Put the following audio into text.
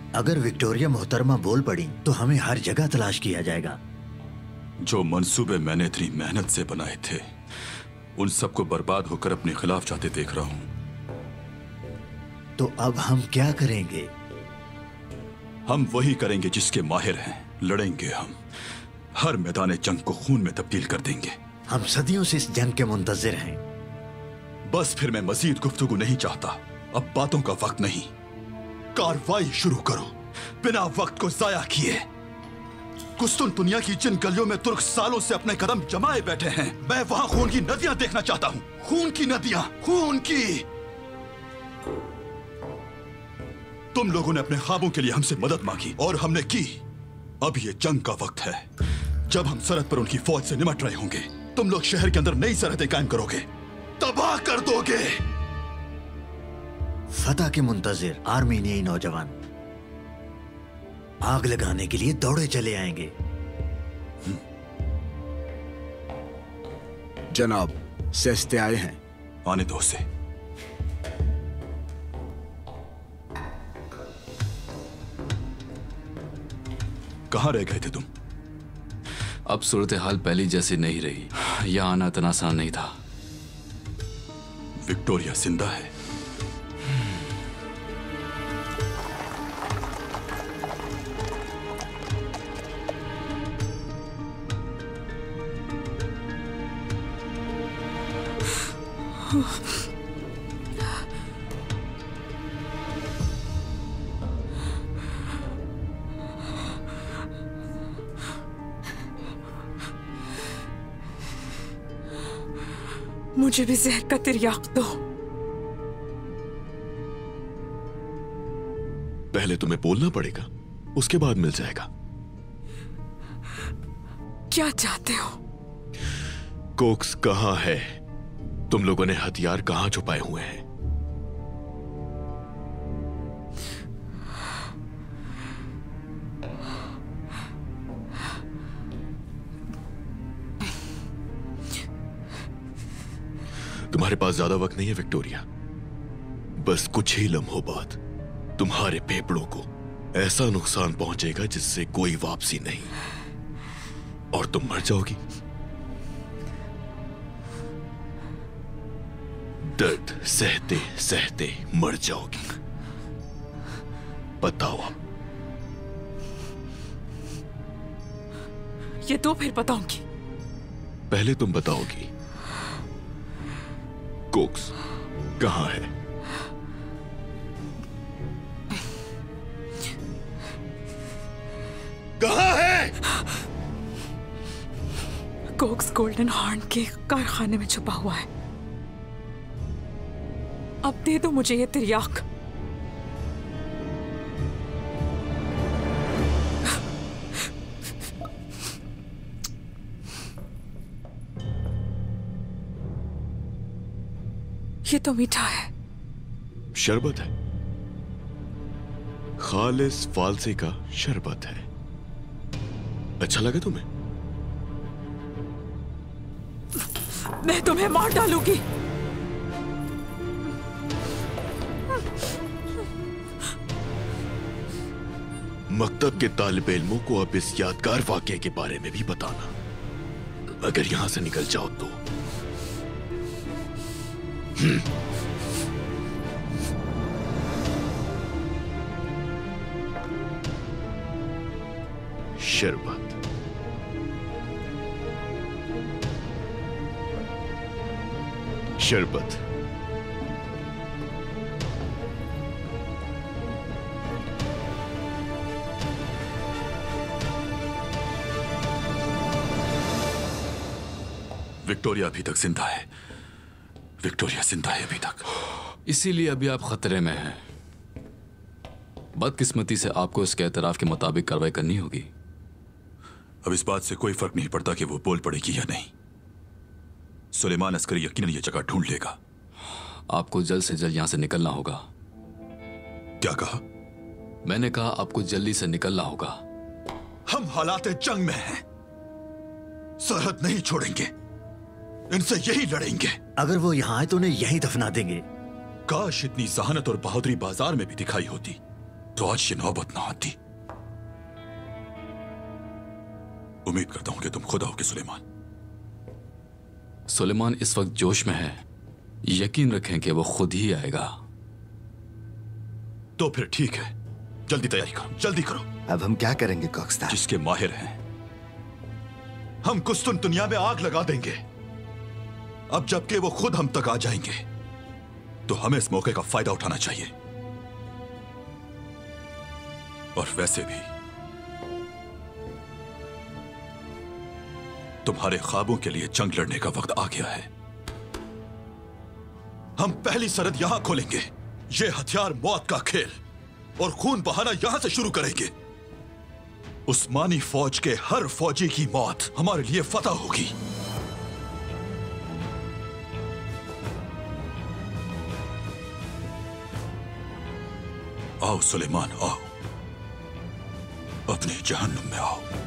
अगर विक्टोरिया मोहतरमा बोल पड़ी तो हमें हर जगह तलाश किया जाएगा। जो मंसूबे मैंने इतनी मेहनत से बनाए थे उन सबको बर्बाद होकर अपने खिलाफ जाते देख रहा हूं। तो अब हम क्या करेंगे? हम वही करेंगे जिसके माहिर हैं। लड़ेंगे हम, हर मैदान जंग को खून में तब्दील कर देंगे। हम सदियों से इस जंग के मुंतजिर हैं। बस फिर मैं मजीद गुफ्तगू नहीं चाहता। अब बातों का वक्त नहीं, कार्रवाई शुरू करो बिना वक्त को जाया किए। कुस्तुनतुनिया की जिन गलियों में तुर्क सालों से अपने कदम जमाए बैठे हैं, मैं वहां खून की नदियां देखना चाहता हूं। खून की नदियां, खून की। तुम लोगों ने अपने ख्वाबों के लिए हमसे मदद मांगी और हमने की। अब ये जंग का वक्त है जब हम सरहद पर उनकी फौज से निमट रहे होंगे। तुम लोग शहर के अंदर नई सरहदें कायम करोगे, तबाह कर दोगे। फतह के मुंतजिर आर्मीनियाई नौजवान आग लगाने के लिए दौड़े चले आएंगे। जनाब, सेस्ते आए हैं। आने दो उसे। कहां रह गए थे तुम? अब सूरत हाल पहली जैसी नहीं रही। यहां आना इतना आसान नहीं था। विक्टोरिया जिंदा है? मुझे भी जहर का तिर्याक दो। पहले तुम्हें बोलना पड़ेगा, उसके बाद मिल जाएगा। क्या चाहते हो? कोक्स कहां है? तुम लोगों ने हथियार कहां छुपाए हुए हैं? तुम्हारे पास ज्यादा वक्त नहीं है विक्टोरिया। बस कुछ ही लम्हों बाद तुम्हारे फेफड़ों को ऐसा नुकसान पहुंचेगा जिससे कोई वापसी नहीं, और तुम मर जाओगी। दर्द सहते सहते मर जाओगी। बताओ अब। ये तो फिर बताऊंगी। पहले तुम बताओगी कोक्स कहां है? कहां है? कोक्स गोल्डन हॉर्न के कारखाने में छुपा हुआ है। अब दे दो मुझे ये तिर्याक। ये तो मीठा है। शरबत है, खालिस फालसे का शरबत है। अच्छा लगा तुम्हें? मैं तुम्हें मार डालूंगी। मकतब के तालिब इल्मों को अब इस यादगार वाकये के बारे में भी बताना। अगर यहां से निकल जाओ तो। शरबत। शरबत। विक्टोरिया अभी तक जिंदा है। विक्टोरिया जिंदा है अभी तक। इसीलिए अभी आप खतरे में हैं। बदकिस्मती से आपको इसके एतराफ के मुताबिक कार्रवाई करनी होगी। अब इस बात से कोई फर्क नहीं पड़ता कि वो बोल पड़ेगी या नहीं। सुलेमान अस्करी यकीनन ये जगह ढूंढ लेगा। आपको जल्द से जल्द यहां से निकलना होगा। क्या कहा? मैंने कहा आपको जल्दी से निकलना होगा। हम हालात जंग में हैं, सरहद नहीं छोड़ेंगे, इनसे यही लड़ेंगे। अगर वो यहाँ आए तो उन्हें यहीं दफना देंगे। काश इतनी जहानत और बहादुरी बाजार में भी दिखाई होती तो आज ये नौबत ना आती। उम्मीद करता हूं कि तुम खुद आओगे सुलेमान। सुलेमान इस वक्त जोश में है, यकीन रखें कि वो खुद ही आएगा। तो फिर ठीक है, जल्दी तैयारी करो, जल्दी करो। अब हम क्या करेंगे कॉक्सदार? जिसके माहिर हैं हम कुस्तुन दुनिया में आग लगा देंगे। अब जबकि वो खुद हम तक आ जाएंगे तो हमें इस मौके का फायदा उठाना चाहिए। और वैसे भी तुम्हारे ख्वाबों के लिए जंग लड़ने का वक्त आ गया है। हम पहली सरहद यहां खोलेंगे। यह हथियार मौत का खेल और खून बहाना यहां से शुरू करेंगे। उस्मानी फौज के हर फौजी की मौत हमारे लिए फतह होगी। आओ सुलेमान, आओ, अपने जहन्नुम में आओ।